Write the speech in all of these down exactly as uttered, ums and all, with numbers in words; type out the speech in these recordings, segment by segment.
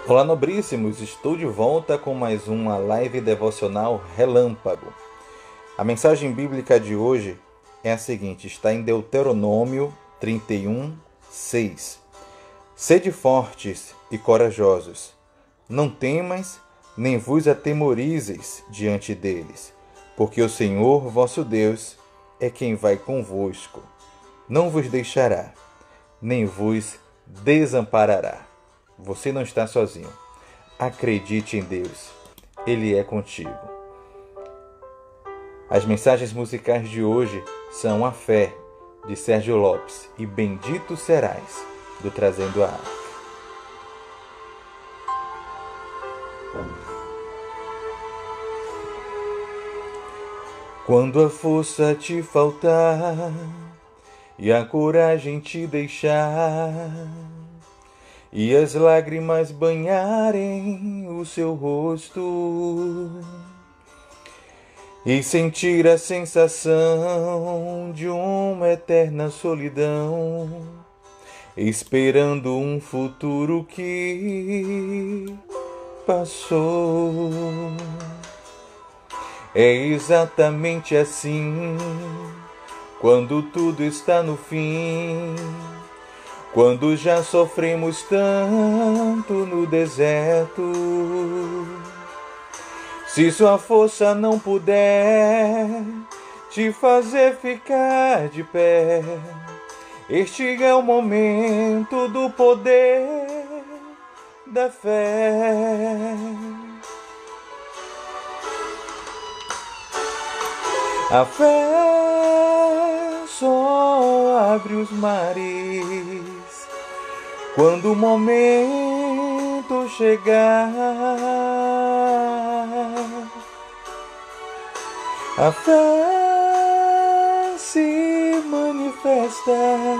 Olá, nobríssimos! Estou de volta com mais uma live devocional relâmpago. A mensagem bíblica de hoje é a seguinte: está em Deuteronômio trinta e um, seis. Sede fortes e corajosos, não temais, nem vos atemorizeis diante deles, porque o Senhor vosso Deus é quem vai convosco. Não vos deixará, nem vos desamparará. Você não está sozinho. Acredite em Deus. Ele é contigo. As mensagens musicais de hoje são A Fé, de Sérgio Lopes, e Bendito Serás, do Trazendo a Arca. Quando a força te faltar e a coragem te deixar, e as lágrimas banharem o seu rosto, e sentir a sensação de uma eterna solidão, esperando um futuro que passou. É exatamente assim, quando tudo está no fim, quando já sofremos tanto no deserto. Se sua força não puder te fazer ficar de pé, este é o momento do poder da fé. A fé só abre os mares quando o momento chegar. A fé se manifesta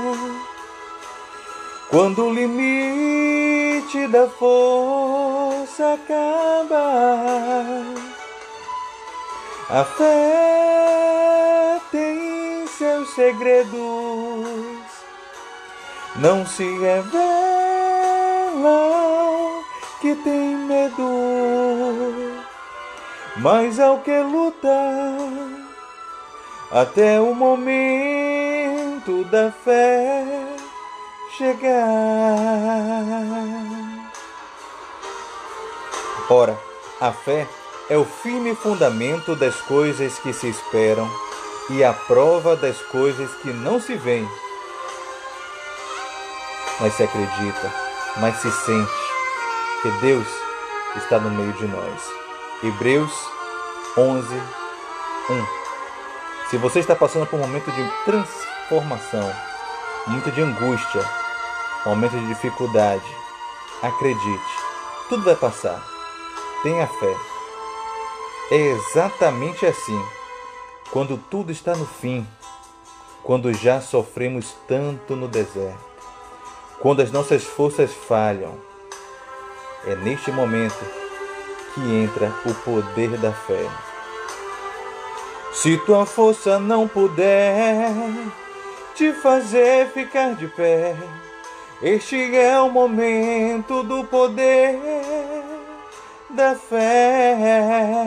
quando o limite da força acaba. A fé tem seus segredos, não se revelam que tem medo, mas ao que luta até o momento da fé chegar. Ora, a fé é o firme fundamento das coisas que se esperam e a prova das coisas que não se veem. Mas se acredita, mas se sente que Deus está no meio de nós. Hebreus onze, um. Se você está passando por um momento de transformação, um momento de angústia, um momento de dificuldade, acredite, tudo vai passar. Tenha fé. É exatamente assim, quando tudo está no fim, quando já sofremos tanto no deserto, quando as nossas forças falham. É neste momento que entra o poder da fé. Se tua força não puder te fazer ficar de pé, este é o momento do poder da fé.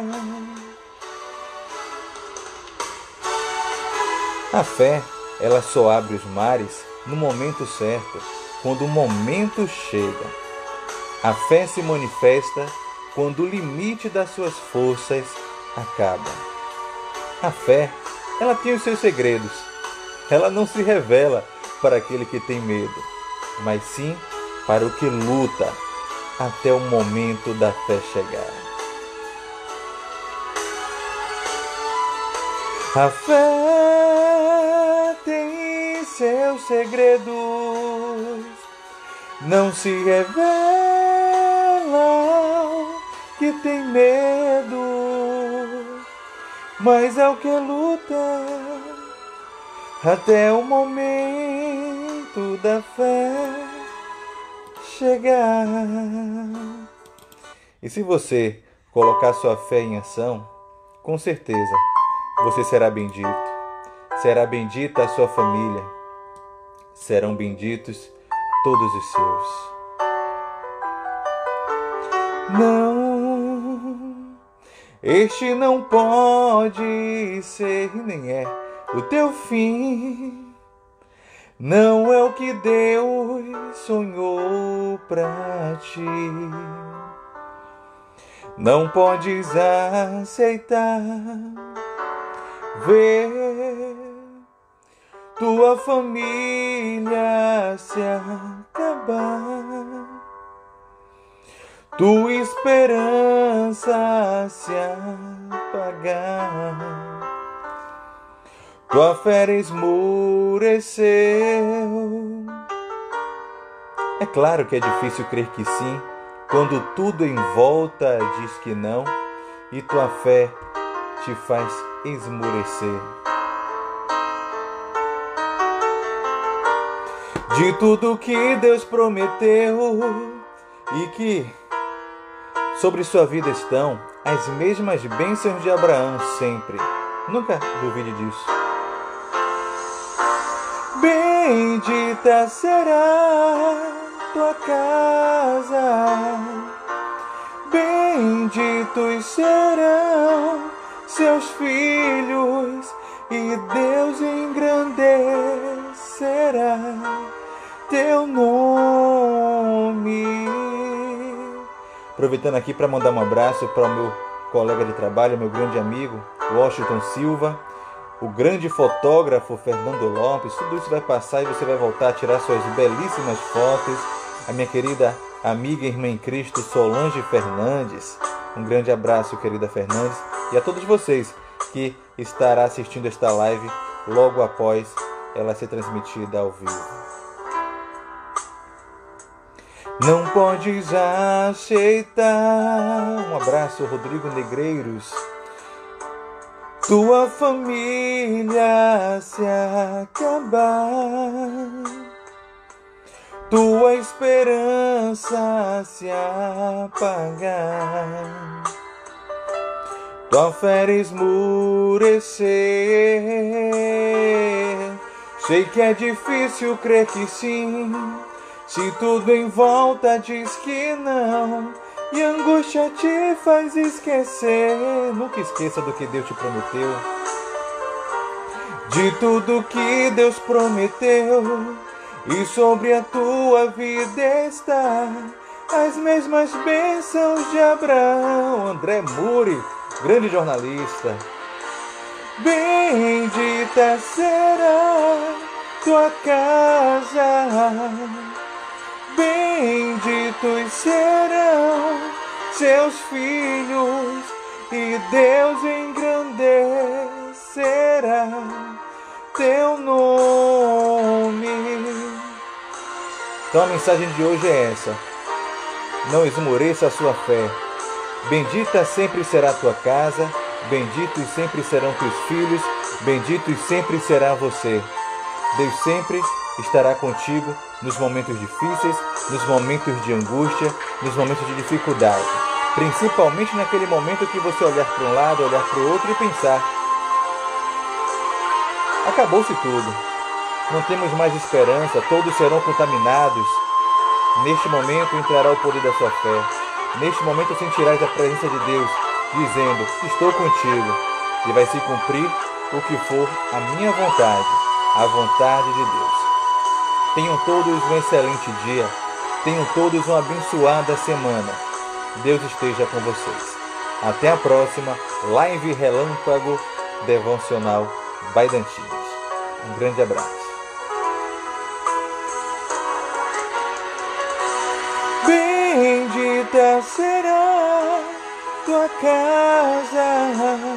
A fé, ela só abre os mares no momento certo, quando o momento chega. A fé se manifesta quando o limite das suas forças acaba. A fé, ela tem os seus segredos. Ela não se revela para aquele que tem medo, mas sim para o que luta até o momento da fé chegar. A fé tem seus segredos, não se revelam que tem medo, mas é o que luta até o momento da fé chegar. E se você colocar sua fé em ação, com certeza você será bendito. Será bendita a sua família. Serão benditos todos os seus. Este não pode ser nem é o teu fim. Não é o que Deus sonhou pra ti. Não podes aceitar ver tua família se acabar, tua esperança se apagar, tua fé esmoreceu. É claro que é difícil crer que sim, quando tudo em volta diz que não e tua fé te faz esmorecer. De tudo que Deus prometeu e que sobre sua vida estão as mesmas bênçãos de Abraão sempre. Nunca duvide disso. Bendita será tua casa, benditos serão seus filhos, e Deus engrandecerá teu nome. Aproveitando aqui para mandar um abraço para o meu colega de trabalho, meu grande amigo Washington Silva, o grande fotógrafo Fernando Lopes. Tudo isso vai passar e você vai voltar a tirar suas belíssimas fotos. A minha querida amiga e irmã em Cristo Solange Fernandes, um grande abraço, querida Fernandes, e a todos vocês que estará assistindo esta live logo após ela ser transmitida ao vivo. Não podes aceitar, um abraço, Rodrigo Negreiros, tua família se acabar, tua esperança se apagar, tua fé esmorecer. Sei que é difícil crer que sim, se tudo em volta diz que não, e a angústia te faz esquecer. Nunca esqueça do que Deus te prometeu. De tudo que Deus prometeu, e sobre a tua vida está as mesmas bênçãos de Abraão. André Muri, grande jornalista. Bendita será tua casa, benditos serão seus filhos, e Deus engrandecerá teu nome. Então a mensagem de hoje é essa: não esmoreça a sua fé. Bendita sempre será a tua casa, benditos sempre serão teus filhos, benditos sempre será você. Deus sempre estará contigo nos momentos difíceis, nos momentos de angústia, nos momentos de dificuldade. Principalmente naquele momento que você olhar para um lado, olhar para o outro e pensar: acabou-se tudo, não temos mais esperança, todos serão contaminados. Neste momento entrará o poder da sua fé. Neste momento sentirás a presença de Deus, dizendo: estou contigo, e vai se cumprir o que for a minha vontade, a vontade de Deus. Tenham todos um excelente dia, tenham todos uma abençoada semana. Deus esteja com vocês. Até a próxima Live Relâmpago Devocional Baidantinhos. Um grande abraço. Bendita será tua casa,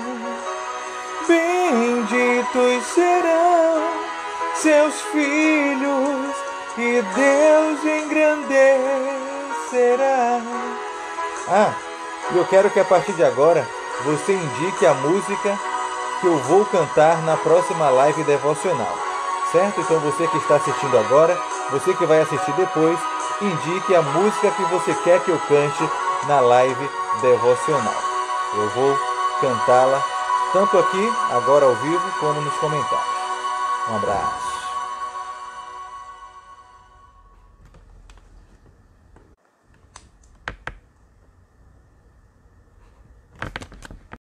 benditos serão seus filhos, e Deus engrandecerá. Ah, e eu quero que a partir de agora você indique a música que eu vou cantar na próxima live devocional, certo? Então você que está assistindo agora, você que vai assistir depois, indique a música que você quer que eu cante na live devocional. Eu vou cantá-la tanto aqui, agora ao vivo, como nos comentários. Um abraço.